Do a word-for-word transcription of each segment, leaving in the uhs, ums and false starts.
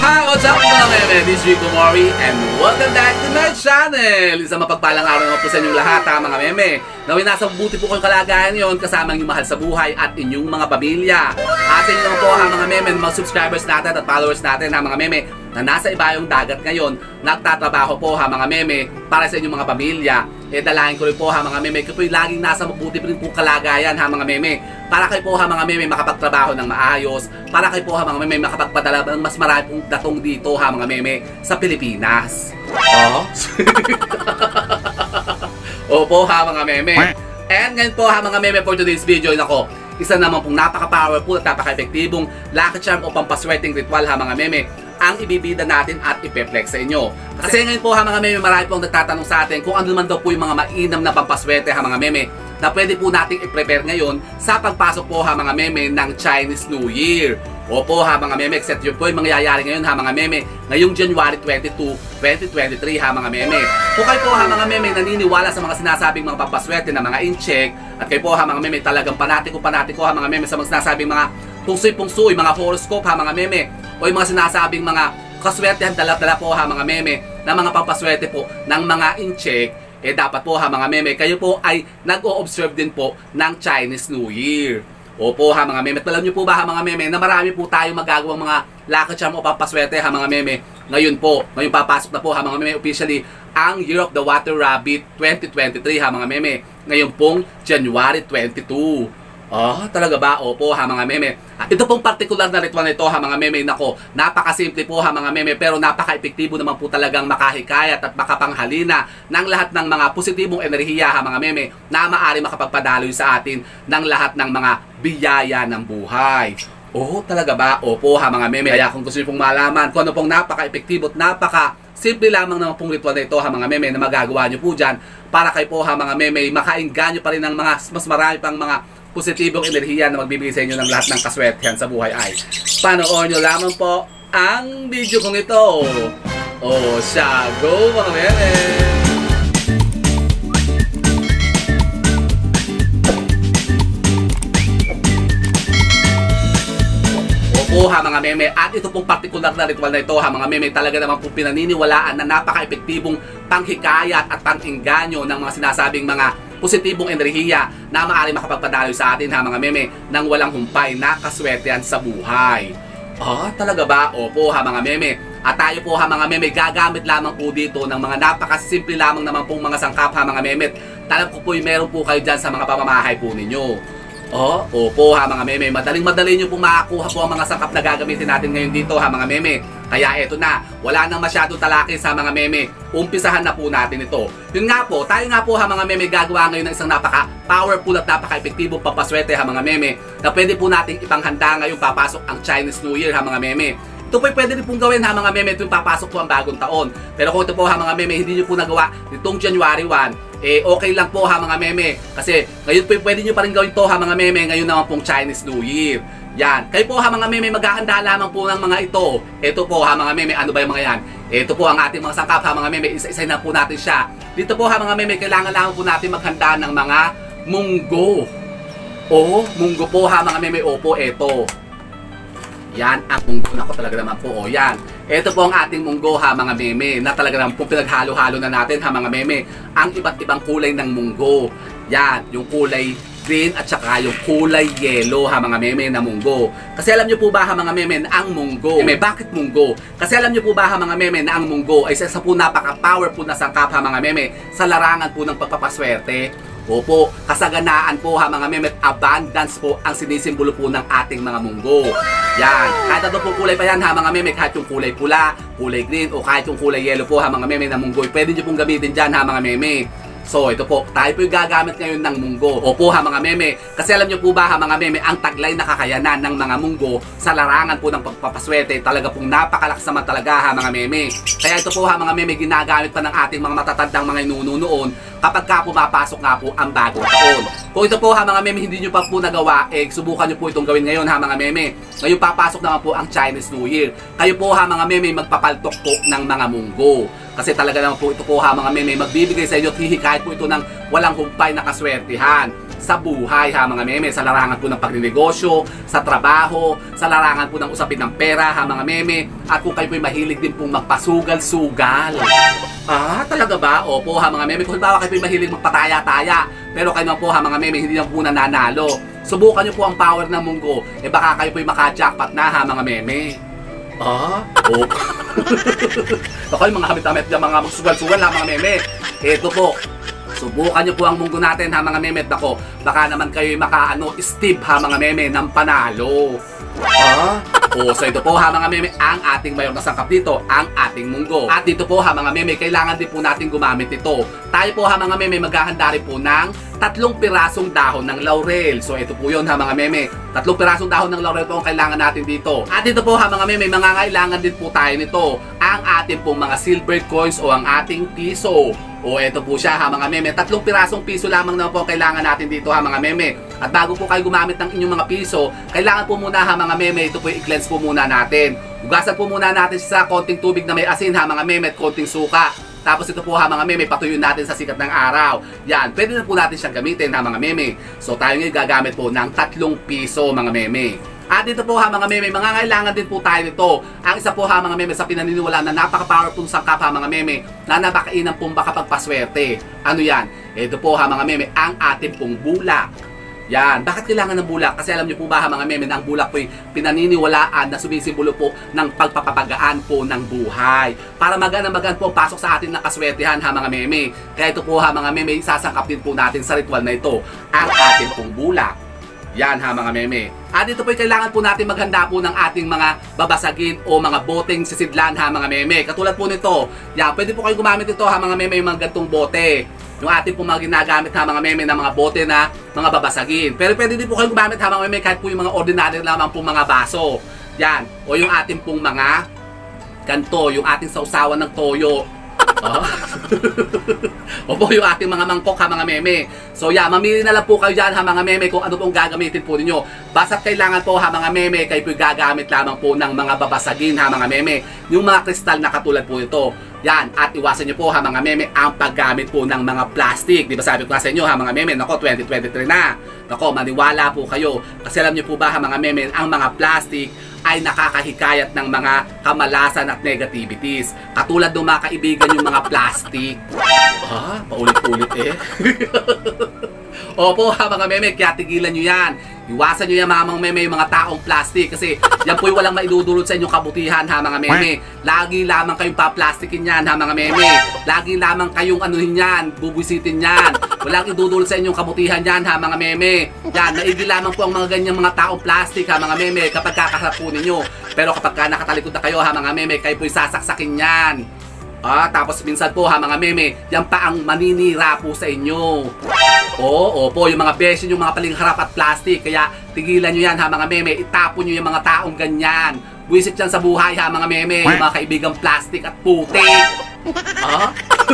Hi! What's up mga meme? This is Rico Mori and welcome back to my channel! Isang mapagpalang araw naman po sa inyong lahat ha mga meme. Naway nasa buti po kong kalagayan yon kasama inyong mahal sa buhay at inyong mga pamilya. At sa inyo naman po ha mga meme, mga subscribers natin at followers natin ha mga meme na nasa ibayong dagat ngayon, nagtatrabaho po ha mga meme para sa inyong mga pamilya. E dalahin ko rin po ha mga meme, kayo po yung laging nasa mabuti pa rin po kalagayan ha mga meme. Para kayo po ha mga meme makapagtrabaho ng maayos, para kayo po ha mga meme makapagpadala ng mas marami pong datong dito ha mga meme sa Pilipinas. Oh? Opo ha mga meme. And ngayon po ha mga meme for today's video, nako, isa naman pong napaka-powerful at napaka-epektibong lucky charm o pampaswerteng ritual ha mga meme ang ibibida natin at ipeplex sa inyo. Kasi ngayon po ha mga meme, marami pong nagtatanong sa atin kung ano naman daw po yung mga mainam na pampaswerte ha mga meme na pwede po nating i-prepare ngayon sa pagpasok po ha mga meme ng Chinese New Year. Opo ha mga meme, except yun po yung mangyayari ngayon ha mga meme ngayong January twenty-two, twenty twenty-three ha mga meme. Kung kayo po ha mga meme naniniwala sa mga sinasabing mga pampaswerte na mga in-check, at kayo po ha mga meme talagang panatiko-panatiko ha mga meme sa mga sinasabing mga pungsoy-pungsoy, mga horoscope ha mga meme, o yung mga sinasabing mga kaswertehan dala-dala po ha mga meme na mga pampaswerte po ng mga in-check, eh dapat po ha mga meme kayo po ay nag-o-observe din po ng Chinese New Year. Opo ha mga meme, at alam nyo po ba ha mga meme na marami po tayong magagawang mga lucky charm o pampaswerte ha mga meme ngayon po, ngayon papasok na po ha mga meme officially ang Year of the Water Rabbit twenty twenty-three ha mga meme ngayon pong January twenty-two. Oh, talaga ba? Opo ha mga meme. At ito pong particular na ritual nito ha mga meme, nako, napakasimple po ha mga meme pero napaka-epektibo naman po talagang makahikayat at makapanghalina ng lahat ng mga positibong enerhiya ha mga meme na maaari makapagpadaloy sa atin ng lahat ng mga biyaya ng buhay. Oh, talaga ba? Opo ha mga meme. Kaya kung gusto niyo pong malaman kung ano pong napaka-epektibo at napaka simple lamang naman pong ritual na ito ha mga meme na magagawa nyo po dyan para kayo po ha mga meme makainganyo pa rin ng mga mas marami pang mga positibong enerhiya na magbibigay sa inyo ng lahat ng kaswertehan sa buhay ay panoorin nyo lamang po ang video kong ito. O siya, go mga meme! Opo ha mga meme, at ito pong partikular na ritual na ito ha mga meme talaga naman pong pinaniniwalaan na napaka-epektibong panghikayat at pang-engganyo ng mga sinasabing mga positibong enerhiya na maaari makapagpadaloy sa atin ha mga meme nang walang humpay na kaswertehan sa buhay. Ah, talaga ba? Opo ha mga meme. At tayo po ha mga meme gagamit lamang po dito ng mga napakasimple lamang naman pong mga sangkap ha mga meme. Talam ko po yung meron po kayo dyan sa mga pamamahay po ninyo. Oh, opo ha mga meme, madaling-madali nyo pong makakuha po ang mga sangkap na gagamitin natin ngayon dito ha mga meme. Kaya eto na, wala nang masyadong talakis ha mga meme, umpisahan na po natin ito. Yun nga po, tayo nga po ha mga meme gagawa ngayon ng isang napaka-powerful at napaka-epektibong pampaswerte ha mga meme na pwede po nating ipanghanda ngayong papasok ang Chinese New Year ha mga meme. Ito po pwede rin pong gawin ha mga meme tuwing papasok po ang bagong taon. Pero kung ito po ha mga meme hindi nyo po nagawa nitong January first, eh okay lang po ha mga meme. Kasi ngayon po pwede nyo pa rin gawin to ha mga meme ngayon naman pong Chinese New Year. Yan. Kayo po ha mga meme maghahanda lamang po ng mga ito. Ito po ha mga meme, ano ba yung mga yan? Ito po ang ating mga sangkap ha mga meme, isa-isa na po natin siya. Dito po ha mga meme, kailangan lamang po natin maghanda ng mga munggo. O, munggo po ha mga meme, opo, ito. Yan ang munggo. Nako talaga naman po. O yan. Ito po ang ating munggo ha mga meme na talaga naman po pinaghalo-halo na natin ha mga meme ang iba't ibang kulay ng munggo. Yan. Yung kulay green at saka yung kulay yellow ha mga meme na munggo. Kasi alam nyo po ba ha mga meme na ang munggo, meme, bakit munggo? Kasi alam nyo po ba ha mga meme na ang munggo ay isa po napaka-powerful na sangkap ha mga meme sa larangan po ng pagpapaswerte. Opo, kasaganaan po ha mga meme, abundance po ang sinisimbolo po ng ating mga munggo. Yan, kahit ano po kulay pa yan ha mga meme, kahit yung kulay pula, kulay green o kahit yung kulay yellow po ha mga meme na munggo, pwede nyo pong gamitin dyan ha mga meme. So ito po, tayo po yung gagamit ngayon ng munggo. Opo ha mga meme, kasi alam nyo po ba ha mga meme, ang taglay na kakayanan ng mga munggo sa larangan po ng pagpapaswerte talaga pong napakalakas naman talaga ha mga meme. Kaya ito po ha mga meme, ginagamit pa ng ating mga matatandang mga inuno noon kapag ka pumapasok nga po ang bagong taon. Kung ito po ha mga meme, hindi nyo pa po nagawa, eh subukan nyo po itong gawin ngayon ha mga meme. Ngayon papasok naman po ang Chinese New Year. Kayo po ha mga meme, magpapaltok po ng mga munggo. Kasi talaga naman po ito po ha mga meme, magbibigay sa inyo at hihikayat po ito ng walang humpay na kaswertihan. sa buhay ha mga meme, sa larangan po ng pagninegosyo, sa trabaho, sa larangan po ng usapin ng pera ha mga meme, at kung kayo po'y mahilig din pong magpasugal-sugal. Ah, talaga ba? Opo ha mga meme, kung halimbawa kayo po'y mahilig magpataya-taya, pero kayo naman po ha mga meme, hindi na po nananalo. Subukan nyo po ang power ng munggo, eh baka kayo po'y maka-jackpot na ha mga meme. Ah? Oh. Ako yung mga hamit-hamit dyan, mga magsugal-sugal ha mga meme. Ito po, subukan nyo po ang munggo natin ha mga meme. Ako, baka naman kayo maka-ano, Steve ha mga meme ng panalo. Ah? O, so ito po ha mga meme, ang ating mayor na sangkap dito, ang ating munggo. At dito po ha mga meme, kailangan din po natin gumamit ito. Tayo po ha mga meme, maghahanda rin po ng tatlong pirasong dahon ng laurel. So ito po yun ha mga meme, tatlong pirasong dahon ng laurel po ang kailangan natin dito. At dito po ha mga meme, mangangailangan din po tayo nito, ang ating pong mga silver coins o ang ating piso. O ito po siya ha mga meme, tatlong pirasong piso lamang naman po ang kailangan natin dito ha mga meme. At bago po kayo gumamit ng inyong mga piso, kailangan po muna ha mga meme, ito po i-cleanse po muna natin. Hugasan po muna natin sa konting tubig na may asin ha mga meme at konting suka. Tapos ito po ha mga meme, patuyuin natin sa sikat ng araw. Yan, pwede na po natin siyang gamitin ha mga meme. So tayo ngayon gagamit po ng tatlong piso mga meme. At dito po ha mga meme, mangangailangan din po tayo nito. Ang isa po ha mga meme sa pinaniniwalaan na napaka-powerful sangkap ha mga meme, na napakainan pong makapagpaswerte. Ano yan? Ito po ha mga meme, ang ating pong bulak. Yan. Bakit kailangan ng bulak? Kasi alam niyo po ba ha mga meme, na ang bulak po ay pinaniniwalaan na sumisimbolo po ng pagpapapagaan po ng buhay. Para magaan-magaan po pasok sa atin ng kaswertehan ha mga meme. Kaya ito po ha mga meme, isasangkap din po natin sa ritual na ito, ang ating pong bulak. Yan ha mga meme. At dito po kailangan po natin maghanda po ng ating mga babasagin o mga boteng sisidlan ha mga meme. Katulad po nito. Yan, pwede po kayo gumamit ito ha mga meme, yung mga gantong bote. Yung ating po mga ginagamit ha mga meme na mga bote na mga babasagin. Pero pwede din po kayo gumamit ha mga meme kahit po yung mga ordinary lamang po mga baso. Yan. O yung ating pong mga ganto, yung ating sausawan ng toyo. Oh. Opo, yung ating mga mangkok ha mga meme. So yeah, mamili na lang po kayo dyan ha mga meme kung ano pong gagamitin po ninyo. Basta't kailangan po ha mga meme, kayo po gagamit lamang po ng mga babasagin ha mga meme. Yung mga kristal na katulad po ito. Yan, at iwasan nyo po ha mga meme ang paggamit po ng mga plastic. Di ba sabi ko sa inyo ha mga meme, nako twenty twenty-three na. Nako, maniwala po kayo. Kasi alam nyo po ba ha mga meme, ang mga plastic ay nakakahikayat ng mga kamalasan at negativities. Katulad ng mga kaibigan yung mga plastic. Ah, paulit-ulit eh. Opo ha mga meme, kaya tigilan nyo yan. Iwasan nyo yan mga mga meme, yung mga taong plastic. Kasi yan po'y walang maidudulot sa inyong kabutihan ha mga meme. Lagi lamang kayong paplastikin yan ha mga meme. Lagi lamang kayong anuhin yan, bubusitin yan. Walang idudulot sa inyong kabutihan yan ha mga meme. Yan, naigi lamang po ang mga ganyang mga taong plastic ha mga meme kapag kakaharap po ninyo. Pero kapag ka nakatalikod na kayo ha mga meme, kayo po'y sasaksakin yan. Ah, tapos minsan po ha mga meme, yan pa ang maninira po sa inyo. Oo, opo, yung mga besin, yung mga palingharap at plastic. Kaya tigilan nyo yan ha mga meme, itapon nyo yung mga taong ganyan. Buwisit yan sa buhay ha mga meme, yung mga kaibigang plastic at putik. Ah?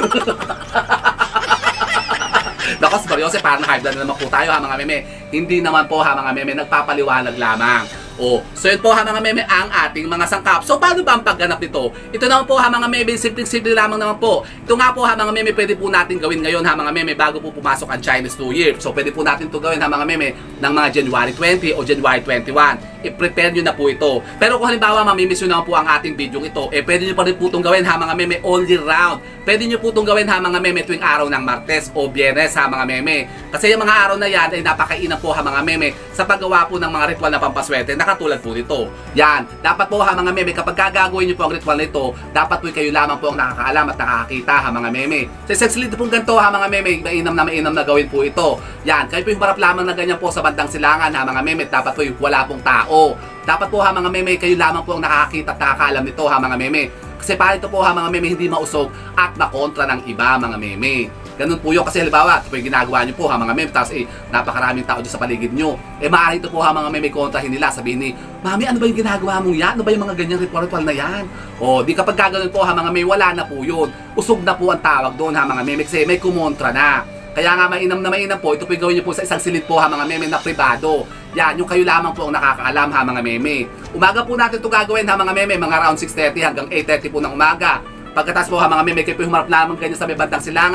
Nakos, Mariose, parang high blood na naman po tayo ha mga meme. Hindi naman po ha mga meme, nagpapaliwanag lamang. Oh, so yun po ha mga meme ang ating mga sangkap. So paano ba ang pagganap nito? Ito naman po ha mga meme, simpleng-simple lamang naman po. Ito nga po ha mga meme, pwede po natin gawin ngayon ha mga meme bago po pumasok ang Chinese New Year. So pwede po natin ito gawin ha mga meme ng mga January twenty o January twenty-one. I-prepare nyo na po ito. Pero kung halimbawa mamimiss nyo naman po ang ating video ito, eh pwede nyo pa rin po itong gawin ha mga meme all year round. Pwede nyo po itong gawin ha mga meme tuwing araw ng Martes o Biyernes ha mga meme. Kasi yung mga araw na yan ay napakainam po ha mga meme sa paggawa po ng mga ritual na pampaswerte na katulad po nito. Yan, dapat po ha mga meme kapag gagawin nyo po ang ritual na ito, dapat po kayo lamang po ang nakakaalam at nakakakita ha mga meme. So essentially ito pong ganito ha mga meme, mainam na mainam na gawin po ito. Yan, kayo po yung marap lamang na ganyan po sa bandang silangan ha mga meme, dapat po yung wala pong tao. Dapat po ha mga meme, kayo lamang po ang nakakakita at nakakaalam nito ha mga meme. Kasi para ito po ha mga meme, hindi mausog at makontra ng iba mga meme. Ganun po yun. Kasi halimbawa, ito po yung ginagawa nyo po ha mga meme, tapos eh, napakaraming tao dyan sa paligid nyo. Eh maaari ito po ha mga meme, kontrahin nila. Sabihin ni, Mami, ano ba yung ginagawa mong yan? Ano ba yung mga ganyang ritual-ritual na yan? O, di kapag gagawin po ha mga meme, wala na po yun. Usog na po ang tawag doon ha mga meme, kasi may kumontra na. Kaya nga mainam na mainam po, ito po yung gawin nyo po sa isang silid po ha mga meme na privado. Yan, yung kayo lamang po ang nakakaalam ha mga meme. Umaga po natin ito gagawin ha mga meme, mga around six thirty hanggang eight thirty po ng umaga. Pagkatapos po ha mga meme, kayo po humarap lamang ganyan sa may bandang silangan.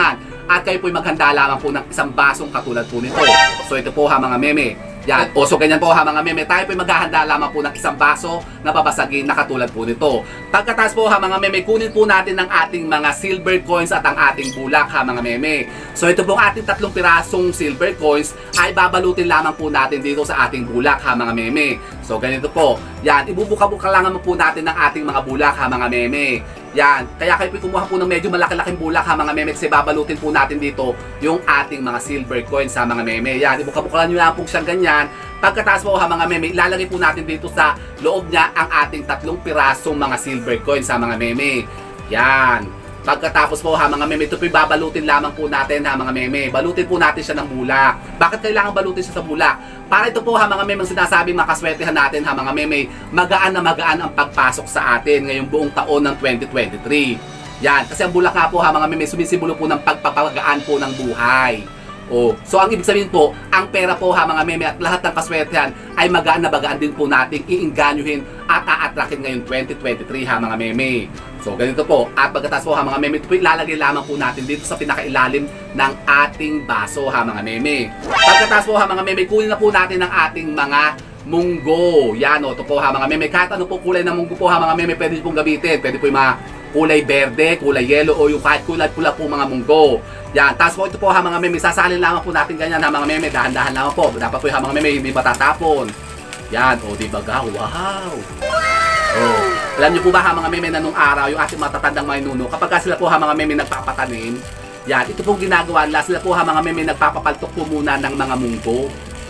at kayo po'y maghanda lamang po ng isang basong katulad po nito. So ito po ha mga meme. Yan. O so ganyan po ha mga meme. Tayo po'y maghahanda lamang po ng isang baso na babasagin na katulad po nito. Pagkatapos po ha mga meme, kunin po natin ng ating mga silver coins at ang ating bulak ha mga meme. So ito pong ating tatlong pirasong silver coins ay babalutin lamang po natin dito sa ating bulak ha mga meme. So ganito po. Yan. Ibubuka-buka lang naman po natin ng ating mga bulak ha mga meme. Yan. Kaya kayo po kumuha po ng medyo malaki-laking bulak ha mga meme kasi babalutin po natin dito yung ating mga silver coins ha mga meme. Yan. Ibuka-buka nyo lang po siyang ganyan. Pagkatapos po ha mga meme, ilalagay po natin dito sa loob niya ang ating tatlong pirasong mga silver coins ha mga meme. Yan. Pagkatapos po ha mga meme, ito po babalutin lamang po natin ha mga meme. Balutin po natin siya ng bulak. Bakit kailangan balutin siya sa bulak? Para ito po ha mga meme, ang sinasabing makaswertehan natin ha mga meme, magaan na magaan ang pagpasok sa atin ngayong buong taon ng twenty twenty-three. Yan, kasi ang bulak nga po ha mga meme, sumisimbolo po ng pagpapagaan po ng buhay. Oh, so ang ibig sabihin po, ang pera po ha mga meme at lahat ng kaswertehan ay magaan na magaan din po nating iingganyuhin at aatrakin ngayong twenty twenty-three ha mga meme. So ganito po, at pagkatapos po ha mga meme, ito po ilalagay lamang po natin dito sa pinakailalim ng ating baso ha mga meme. Pagkatapos po ha mga meme, kunin na po natin ang ating mga munggo. Yan o, ito po ha mga meme, kahit ano po kulay ng munggo po ha mga meme, pwede pong gamitin. Pwede po yung mga kulay berde, kulay yellow o yung kahit kulay pula po mga munggo. Yan, tapos po ito po ha mga meme, sasalin lamang po natin ganyan ha mga meme, dahan-dahan lamang po. Dapat po ha mga meme, hindi matatapon. Yan, o diba ga, wow! Oh. Alam niyo po ba ha mga meme na nung araw, yung ating matatandang mga nuno, kapag sila po ha mga meme nagpapatanim, yan, ito pong ginagawa nila, sila po ha mga meme nagpapapaltok po muna ng mga munggo.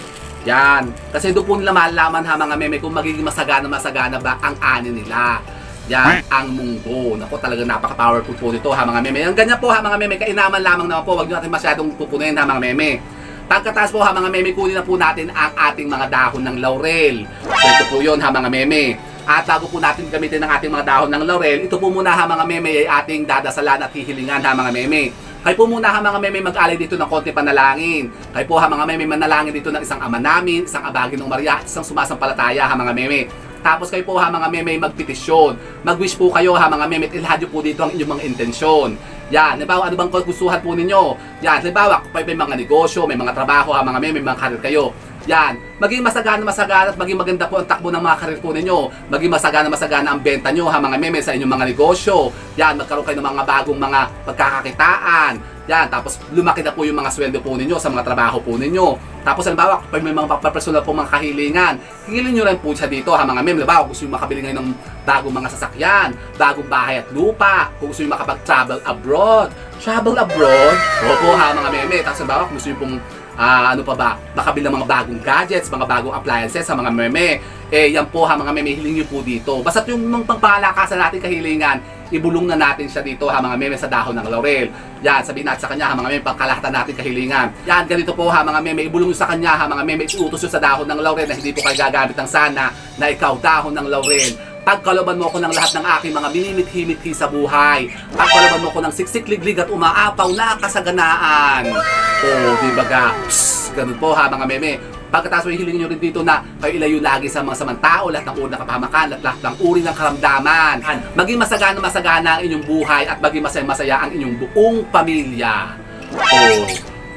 Yan, kasi doon po nila malalaman ha mga meme kung magiging masagana-masagana ba ang ani nila. Yan, ang munggo. Naku, talagang napaka-powerful po nito ha mga meme. Ang ganyan po ha mga meme, kainaman lamang naman po, wag nyo natin masyadong pupunin ha mga meme. Pagkatapos po ha mga meme, kunin na po natin ang ating mga dahon ng laurel. So ito po yun ha mga meme. At bago po natin gamitin ang ating mga dahon ng laurel, ito po muna ha mga meme ay ating dadasalan at hihilingan ha mga meme. Kayo po muna ha mga meme mag-alay dito ng konti panalangin. Kayo po ha mga meme manalangin dito ng isang ama namin, isang abagin ng Maria, isang sumasampalataya ha mga meme. Tapos kayo po ha mga meme magpetisyon. Mag-wish po kayo ha mga meme at ilahad po dito ang inyong mga intensyon. Yan, halimbawa ano bang gustuhan po ninyo? Yan, halimbawa kung may mga negosyo, may mga trabaho ha mga meme, may mga karir kayo. Yan, maging masagana masagana at maging maganda po ang takbo ng mga karir po ninyo. Maging masagana masagana ang benta nyo ha mga meme sa inyong mga negosyo. Yan, magkaroon kayo ng mga bagong mga pagkakakitaan. Yan, tapos lumaki na po yung mga sweldo po ninyo sa mga trabaho po ninyo. Tapos halimbawa, pag may mga personal po mga kahilingan, hingilin nyo rin po siya dito ha mga meme. Halimbawa, kung gusto nyo makabili ngayon ng bagong mga sasakyan, bagong bahay at lupa, kung gusto nyo makapag-travel abroad. Travel abroad? Opo ha mga meme. Tapos halimbawa, kung gusto nyo pong Uh, ano pa ba, makabili ng mga bagong gadgets, mga bagong appliances sa mga meme, eh yan po ha mga meme, hiling nyo po dito. Basta yung mga pangpalakasan natin kahilingan, ibulong na natin siya dito ha mga meme sa dahon ng laurel. Yan, sabihin natin sa kanya ha mga meme, pangkalahatan natin kahilingan. Yan, ganito po ha mga meme, ibulong nyo sa kanya ha mga meme, iutos nyo sa dahon ng laurel na hindi po kayo gagamit ng sana na ikaw dahon ng laurel. Pagkaloban mo ko ng lahat ng aking mga minimit-himithi sa buhay. Pagkaloban mo ko ng siksik-liglig at umaapaw na kasaganaan. Oh, di ba ga? Psst, ganun po ha mga meme. Pagkatapos may hilingin nyo rin dito na kayo ilayo lagi sa mga samang tao, lahat ng uri ng kapahamakan, at lahat ng uri ng karamdaman. Maging masagana-masagana ang inyong buhay at maging masaya-masaya ang inyong buong pamilya. Oh,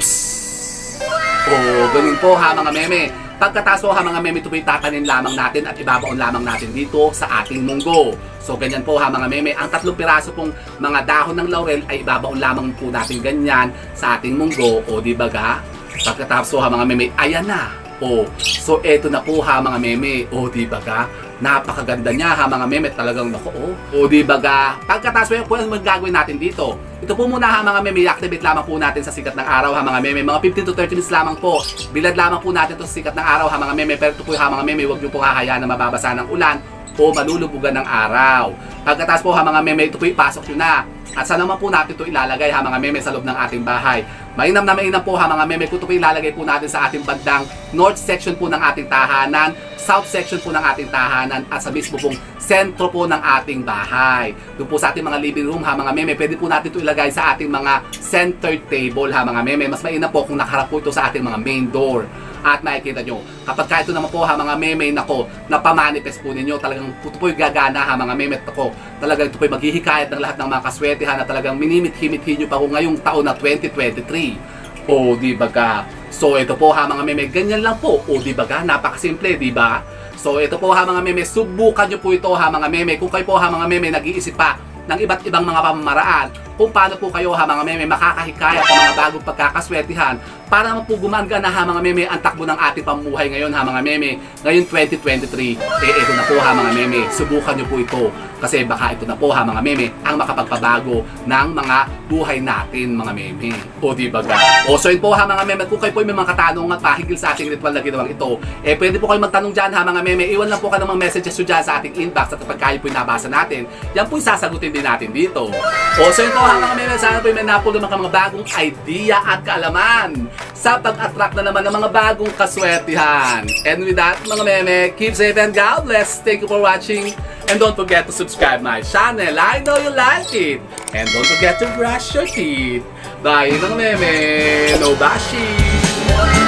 psst. Oh, ganun po ha mga meme. Pagkatapos po ha mga meme, ito po itatanim lamang natin at ibabaon lamang natin dito sa ating munggo. So ganyan po ha mga meme, ang tatlong piraso pong mga dahon ng laurel ay ibabaon lamang po natin ganyan sa ating munggo. O di ba ga? Pagkatapos po ha mga meme, ayan na. O, so eto na po ha mga meme. O di ba ga? Napakaganda niya ha mga meme, talagang nako o. O di ba ga? Pagkatapos po yung magagawin natin dito. Ito po muna ha mga meme, i-activate lamang po natin sa sikat ng araw ha mga meme. Mga fifteen to thirty minutes lamang po. Bilad lamang po natin to sa sikat ng araw ha mga meme. Pero ito po ha mga meme, huwag niyo po hahayaan na mababasa ng ulan o malulubugan ng araw. Pagkatapos po ha mga meme, ito po ipasok nyo na. At saan naman po natin ito ilalagay ha mga meme sa loob ng ating bahay. Mainam na mainam po ha mga meme, kung ito po ilalagay po natin sa ating bandang north section po ng ating tahanan, south section po ng ating tahanan at sa mismo pong sentro po ng ating bahay. Doon po sa ating mga living room ha mga meme, pwede po natin ito ilagay sa ating mga center table ha mga meme. Mas mainam po kung nakaharap po ito sa ating mga main door. At makikita nyo, kapag ka ito naman po ha mga meme, nako, napamanifest po ninyo, talagang ito po yung gagana ha mga meme, nako, talagang ito po yung maghihikayat ng lahat ng mga kaswertehan na talagang minimit-himit-hin nyo pa kung ngayong taon na twenty twenty-three. O di ba ka? So ito po ha mga meme, ganyan lang po. O di ba ka? Napakasimple, di ba? So ito po ha mga meme, subukan nyo po ito ha mga meme. Kung kayo po ha mga meme, nag-iisip pa ng iba't ibang mga pamamaraan kung paano po kayo ha mga meme makakahikayat ng mga bagong pagkakaswertihan para naman po gumagana ha mga meme ang takbo ng ating pamumuhay ngayon ha mga meme. Ngayon twenty twenty-three, eh ito na po ha mga meme, subukan nyo po ito kasi baka ito na po ha mga meme ang makapagpabago ng mga buhay natin mga meme. O di ba ga? O so yun po ha mga meme, kung kayo po may mga katanungan pa higil sa ating ritual na ginawang ito, eh pwede po kayo magtanong dyan ha mga meme, iwan lang po ka ng mga messages nyo dyan sa ating inbox at kapag kayo po yung nabasa natin, yan po yung sasagutin din natin dito. O so yun po ha mga meme, sana po yung may napul naman ka mga bagong idea at kaalaman sa pag-attract na naman ng mga bagong kaswertihan. And with that mga meme, keep safe and God bless. Thank you for watching. And don't forget to subscribe my channel. I know you like it. And don't forget to brush your teeth. Bye mga meme. No bashing.